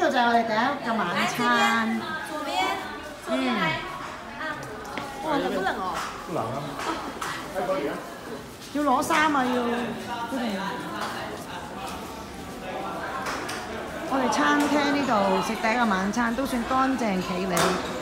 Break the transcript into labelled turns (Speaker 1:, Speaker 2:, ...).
Speaker 1: 就係我哋第一個晚餐。
Speaker 2: 左邊，左邊嚟。哇，好冷哦！
Speaker 3: 不冷啊！喺嗰邊啊！
Speaker 1: 要攞衫啊！要我哋餐廳呢度食第一個晚餐都算乾淨企理。